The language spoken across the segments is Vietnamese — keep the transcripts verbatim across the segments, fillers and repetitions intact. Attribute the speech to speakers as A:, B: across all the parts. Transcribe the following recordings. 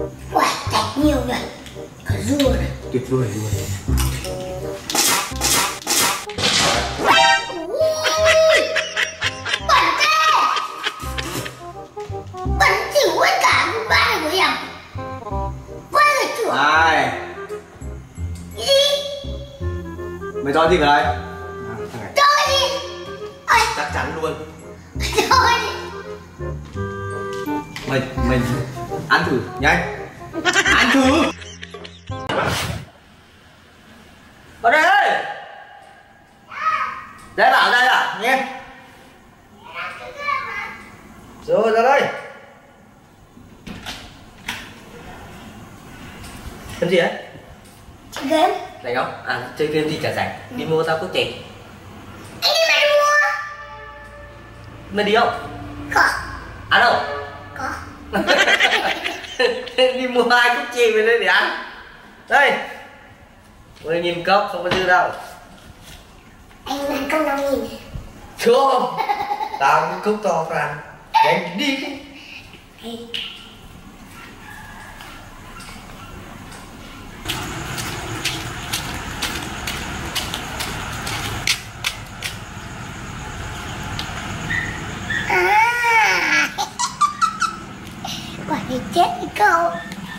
A: Quả thạch nhiều nhỉ. Cả dưa này.
B: Tuyệt vời luôn. Này.
A: Cái gì?
B: Mày cho gì vào đây? À,
A: cho gì? Ôi.
B: Chắc chắn luôn.
A: Cho gì?
B: Mày, mày ăn thử, nhanh. Ăn thử. Vào đây ơi. Đây bảo đây à, nghe. Rồi ra đây. Làm gì đấy?
A: Chơi game.
B: Rảnh không? À, chơi game gì chả rảnh. Đi mua tao cốc chè.
A: Anh đi mà đi mua.
B: Mày đi không?
A: Có.
B: Ăn không?
A: Có.
B: Đi mua hai cốc chè về đây để ăn. Đây. mười nghìn cốc không có dư đâu.
A: Anh ăn cốc năm nghìn.
B: Chưa. Tao cái cốc to tao ăn. Nhanh đi.
A: Hey. À. Quả này chết đi cậu.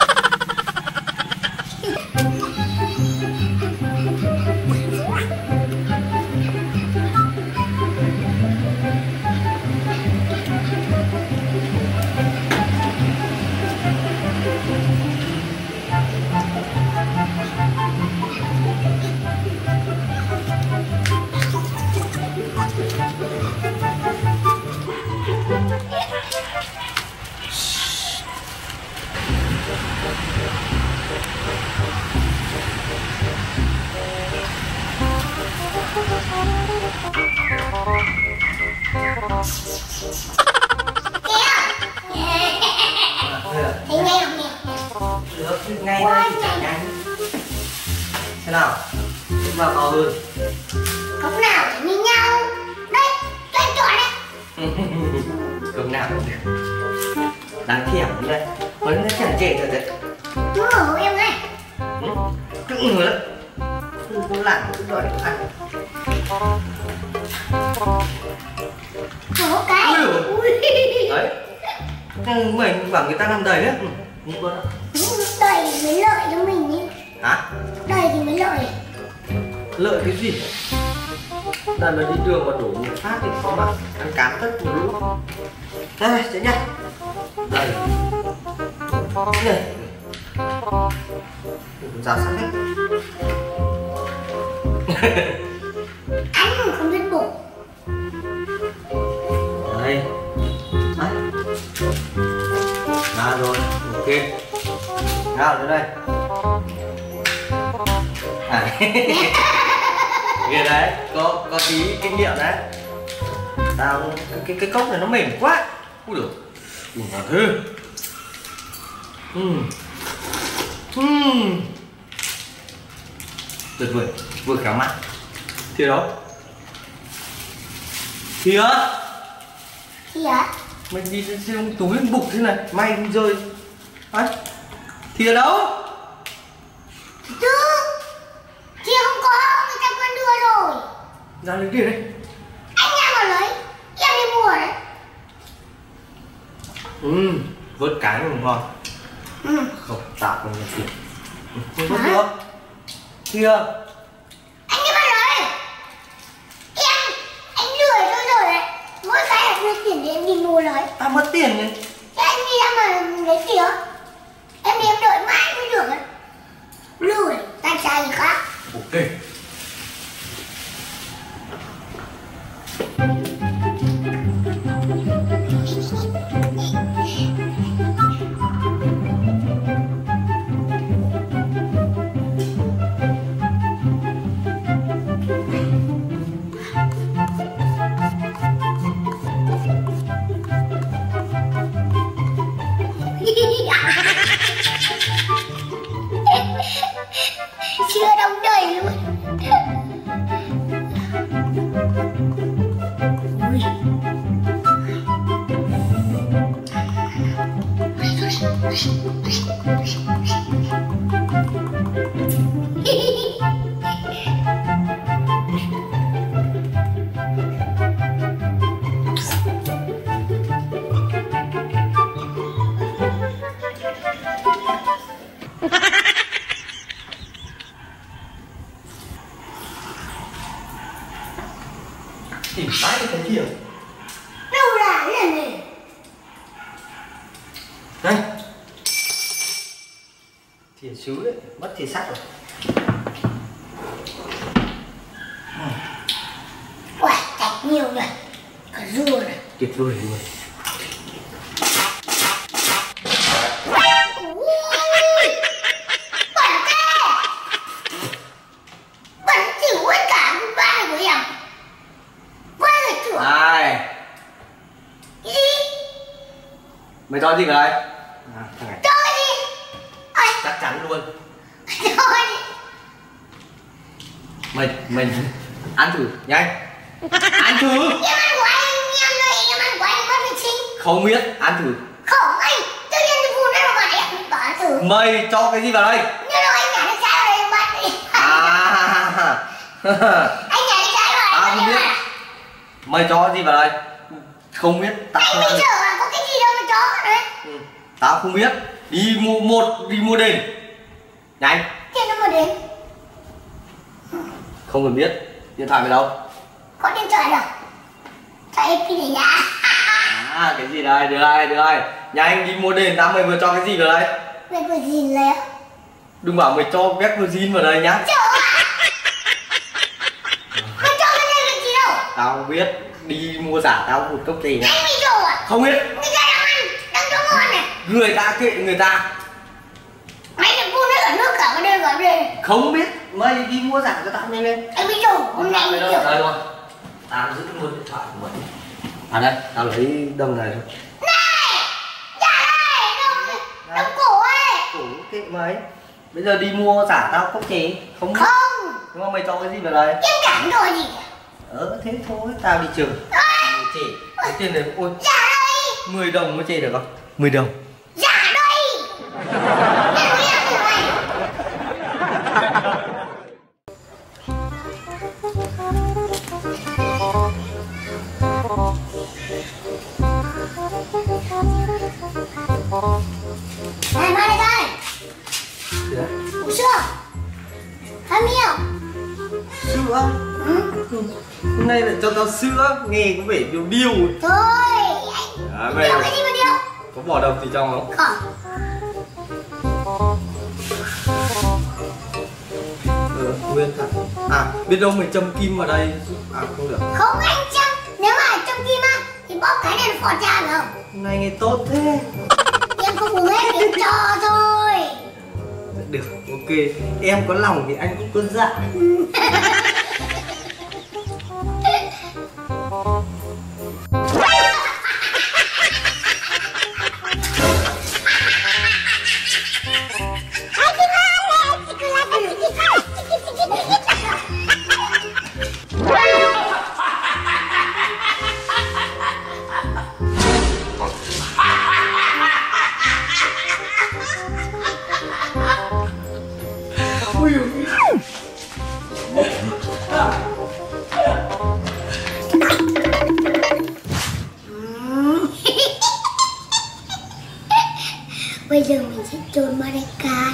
A: Thấy ngay không nhỉ?
B: Được, ngay đây thì chẳng nhanh. Thế nào? Chúng vào to hơn.
A: Cốc nào thì như nhau. Đây, cho anh chọn đấy.
B: Cốc nào cũng được. Đáng thèm như đây. Vẫn nó chẳng trễ rồi đấy.
A: Chú ở hộ em này.
B: Cứ ngứa đấy. Không có lặn, cứ đợi được ăn.
A: Có cái.
B: Ui. Đấy. Mình bảo người ta làm đầy đấy. Ừ,
A: đầy mới lợi cho mình nhỉ.
B: Hả?
A: Đầy thì mới lợi.
B: Lợi cái gì? Lần mà đi đường mà đổ một phát thì có mà ăn cám tất một lúc. Đây, sẽ nhá. Đây. Này. Ra sát hết.
A: Ăn mà không biết bổ.
B: Đây. Đấy. Ra rồi, ok. Nào đến đây. À. Kìa đấy, có có tí kinh nghiệm đấy. Tao cái cái, cái cốc này nó mềm quá. Ui giời. Ui mà thế. Ừm. Ừm. Tuyệt vời, vừa khéo mắt. Thìa đâu? Thìa.
A: Thìa.
B: Mày đi xem túi bụng thế này, may không rơi. Đấy. Thìa đâu?
A: Chứ thìa không có, người ta quên đưa rồi.
B: Ra lấy thìa đây.
A: Anh ra mà lấy, em đi mua đấy.
B: Ừ, vớt cái mà ngon.
A: Ừ.
B: Không, tạp không được. Không vớt được. Thìa.
A: Anh đi mà lấy. Em, anh lười thôi rồi đấy. Mỗi cái là đưa tiền để em đi mua lấy.
B: Tao mất tiền đấy.
A: Thế anh đi ra mà lấy thìa. Em đi em đợi mãi mới được ấy. Lười, tay sai gì khác.
B: Ok.
A: Chưa đóng đầy luôn.
B: Tìm mãi cái kia
A: đâu là cái này
B: đây thìa sứ đấy, mất thìa sắt rồi.
A: quả chạch nhiều rồi, cả rùa này
B: Tuyệt vời luôn. Mày cho gì vào đây? À, thằng này.
A: Cho gì? Ôi.
B: Chắc chắn luôn.
A: Cho gì?
B: Mày, mày ăn thử, nhanh. Ăn thử.
A: Em ăn của anh, em ơi, em ăn của anh mất vệ sinh.
B: Không biết, ăn thử.
A: Không, anh, tự nhiên tôi phun ra vào mặt em, bỏ thử.
B: Mày cho cái gì vào đây?
A: Như đâu anh nhả nước trái vào đây, em bắt đi.
B: À.
A: Anh nhả nước trái vào,
B: À,
A: anh
B: không biết. Mày cho gì vào đây? Không biết. Tao
A: anh
B: không
A: bây
B: ăn.
A: giờ là có cái gì đâu mà cho đấy.
B: Ừ. Tao không biết. Đi mua một, đi mua đền. Nhanh.
A: Tiền nó mà đến.
B: Không cần biết. Điện thoại mày đâu?
A: Có điện thoại đâu? Cho em đi để nhà.
B: À, cái gì đây? Đưa đây, đưa đây. Nhanh đi mua đền. Tao mày vừa cho cái gì vào đây?
A: Mày vừa gì lấy?
B: Đừng bảo mày cho vét virgin vào đây nhá.
A: Chờ à? Mày cho cái này là gì đâu?
B: Tao không biết. Đi mua giả tao một cốc gì nhá.
A: Anh bị đồ à?
B: Không biết.
A: Người ta đang ăn, đang cho ngon này.
B: Người ta kệ người ta.
A: Mày đừng phun nước ở nước cả vào đây vào đây.
B: Không biết. Mày đi mua giả cho tao nhanh lên.
A: Anh bị đồ, hôm nay
B: Mày
A: bị
B: đâu?
A: đồ.
B: Đây rồi. Tao giữ luôn điện thoại của mày. À đây, tao lấy đồng này thôi.
A: Này! Dạ đây! Đông, đông cổ ấy!
B: Cổ kệ mày. Bây giờ đi mua giả tao cốc chế. Không biết.
A: Không!
B: Nhưng mà mày cho cái gì vào đây?
A: Em chẳng đồ gì.
B: Ờ thế thôi, tao đi trường. Mày chê. Cái tiền này, ôi,
A: Dạ đây!
B: mười đồng có chê được không? mười đồng.
A: Dạ đây! Em nói em như này. Này Mai đây đây!
B: Gì đấy?
A: Uống sữa! Hai miệng!
B: Sữa?
A: Ừ?
B: Hôm nay lại cho tao sữa, nghe có vẻ điều điều.
A: Thôi!
B: À,
A: Anh
B: mày
A: điều cái gì mà điều?
B: có bỏ đồng gì trong không?
A: Không!
B: Ừ, nguyên thật. À, biết đâu mày châm kim vào đây. À, không được.
A: Không anh chăm! Nếu mà trong kim á thì bóp cái này nó phọt ra được không?
B: Hôm nay nghe tốt thế.
A: Em không uống hết, em cho thôi.
B: Được, ok. Em có lòng thì anh cũng có dạ.
A: Bây giờ mình sẽ chôn Marika.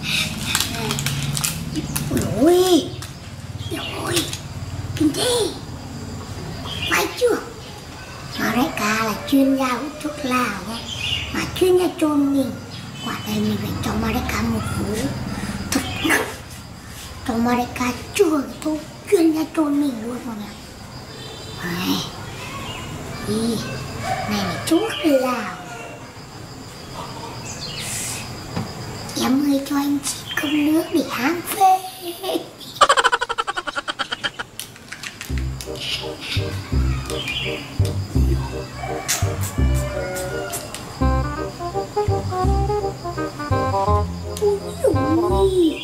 A: Ôi, ôi, kinh thế. Phải chưa? Marika là chuyên gia hút thuốc lào nha, mà chuyên gia chôn mình. Quả đây mình phải cho Marika một cú thật nặng. Cho Marika chưa cái thuốc chuyên gia chôn mình luôn mọi người. Này, đi, này là thuốc lào. Em ơi cho anh chị cốc nước để hãng phê. Ui.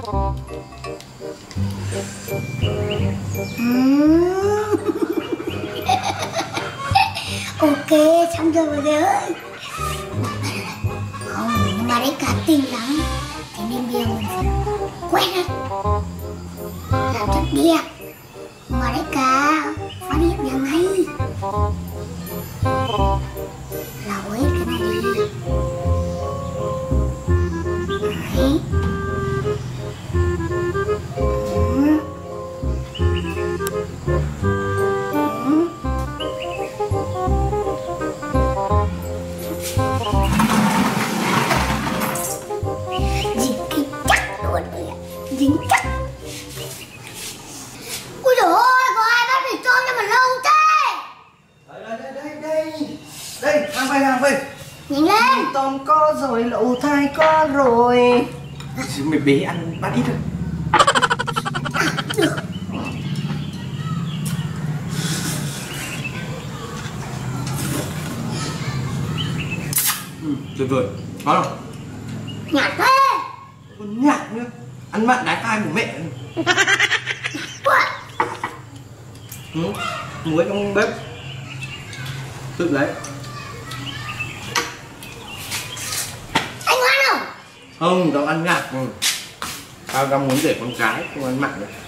A: Ok, xong rồi mọi người ơi. Không, nhưng mà đấy cá tinh lắm, thế nên bây giờ mình phải quét hết, làm thật đẹp. Mà đấy cá phát hiện ra ngay, lau hết cái này đi. Đấy. Dính chắc. Ui dồi ôi, có ai bắt mì tôm cho mà lâu thế?
B: Đây, đây, đây, đây. Đây, hàng về, hàng về.
A: Nhanh lên.
B: Mì tôm có rồi, lẩu thai có rồi. Mày bé ăn bát ít thôi.
A: Được.
B: Ừ, tuyệt vời. Ngon không?
A: Nhạt thế.
B: Còn nhạt nữa. Ăn mặn đái khai của mẹ. Ừ, muối trong bếp. Tự lấy.
A: Anh ăn không?
B: Không, tao ăn nhạt. Ừ. Tao đang muốn để con cái, không ăn mặn nữa.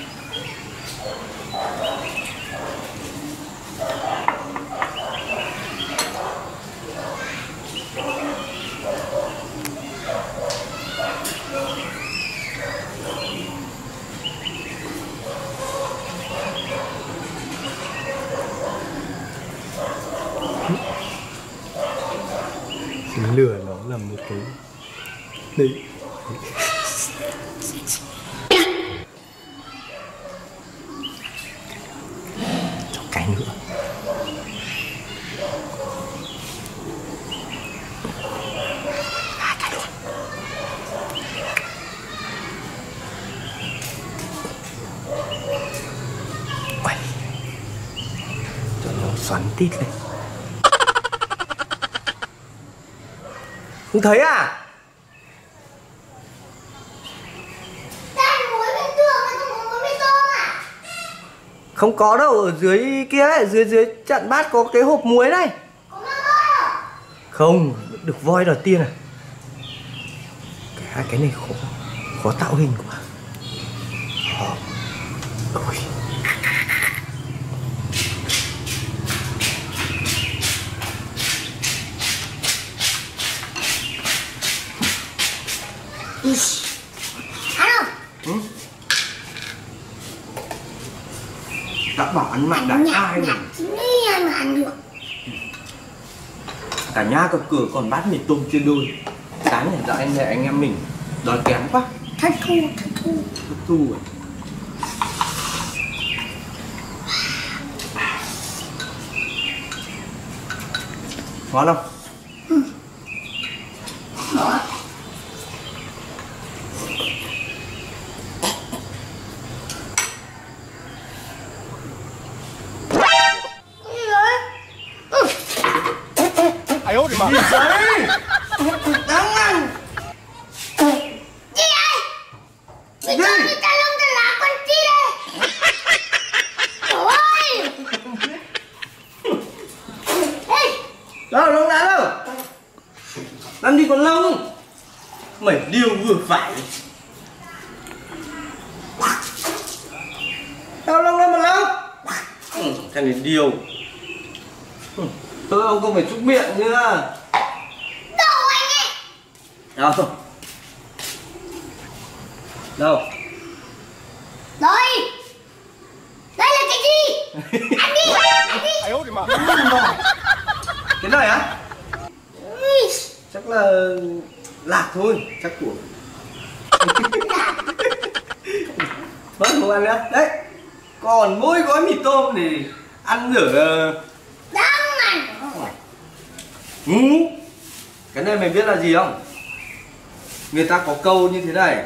C: Lửa nó là một cái đấy. Cho cái nữa. À, cái luôn. Quay cho nó xoắn tít lên. Không thấy à?
A: Đang muối bên tường, anh không có muối bên tôm à?
B: Không có đâu, ở dưới kia ấy, dưới dưới chặn bát có cái hộp muối này.
A: Có mang voi không?
B: Không, được voi đầu tiên à. Cái hai cái này khó, khó tạo hình quá. Ờ. Ôi.
A: Ăn không?
B: Ừ? Đã bảo ăn mặn đại ai này.
A: Chính đi ăn mà ăn được.
B: Cả nhà cả cửa còn bát mì tôm trên đôi. Sáng này dạo anh này anh em mình đói kém quá.
A: Thất thu, thất thu.
B: Thất thu à? Ngon không?
A: Ừ. Đó.
C: Ai ôi mà.
B: Gì đấy? Đáng ăn.
A: Gì vậy? Mày cho người ta lông ta lá con chi đây? Ôi! Ê!
B: Đâu, lông lá đâu? Làm gì còn lông? Mày điều vừa phải. Đâu lông đâu mà lông? Ừ, thằng này điều. Ừ, thôi ông không phải chúc miệng nữa.
A: Đồ anh ấy!
B: Đâu? Đâu?
A: Đây! Đây là cái gì? Ăn đi! Ăn đi!
C: Ai ôi mà.
B: Cái này á?
A: Ui,
B: Chắc là lạc thôi, chắc của. Vâng, không ăn nữa. Đấy. Còn mỗi gói mì tôm thì ăn rửa.
A: đang ăn!
B: Ừ. Cái này mày biết là gì không? Người ta có câu như thế này.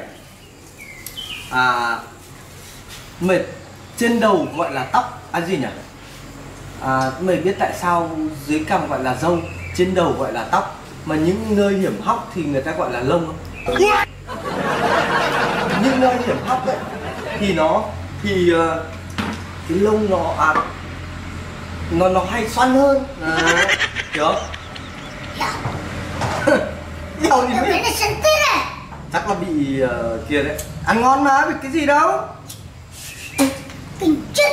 B: À, mày trên đầu gọi là tóc. À gì nhỉ? À, mày biết tại sao dưới cằm gọi là râu, trên đầu gọi là tóc, mà những nơi hiểm hóc thì người ta gọi là lông không? Những những nơi hiểm hóc ấy thì nó thì uh, cái lông nó à nó nó hay xoăn hơn à, hiểu không? Hiểu gì
A: Đấy
B: biết?
A: là sân tiết à?
B: Chắc là bị uh, kia đấy. Ăn ngon mà, bị cái gì đâu.
A: Tình chân.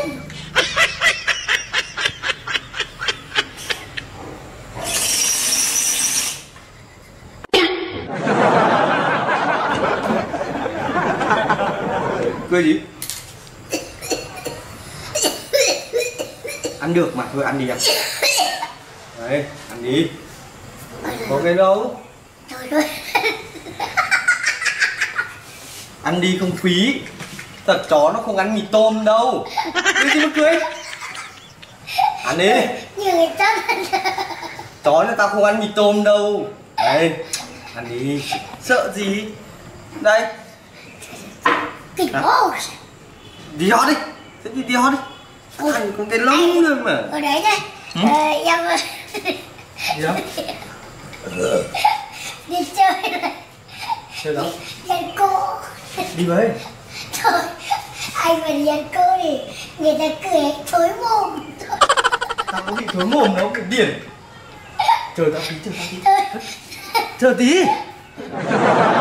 B: Cười gì? Ăn được mà, thôi ăn đi em. Đấy, ăn đi. Có cái đâu.
A: Thôi thôi.
B: Ăn đi không phí. Thật chó nó không ăn mì tôm đâu. Cười gì mà cười? Ăn đi.
A: Như người ta.
B: Chó nó tao không ăn mì tôm đâu. Đây, ăn đi. Sợ gì? Đây.
A: Kinh hô.
B: Đi ho đi. Thế đi đi ho đi. Ăn con cái lông nữa mà.
A: Ở đấy đây.
B: Ừ?
A: Ờ, em
B: Gì đó?
A: đi chơi này.
B: Chơi đâu?
A: Nhận cô.
B: Đi với.
A: Thôi, anh mà nhận cô thì người ta cười anh thối mồm.
B: Tao có bị thối mồm đâu, cái điển. Chờ tao tí, chờ tao tí.
A: Thôi.
B: Chờ tí.